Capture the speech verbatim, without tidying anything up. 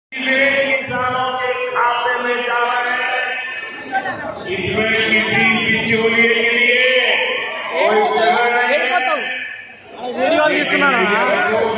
किसानों के खाते में जा रहे हैं। इसमें किसी बिचौलिए के लिए कोई जगह नहीं है।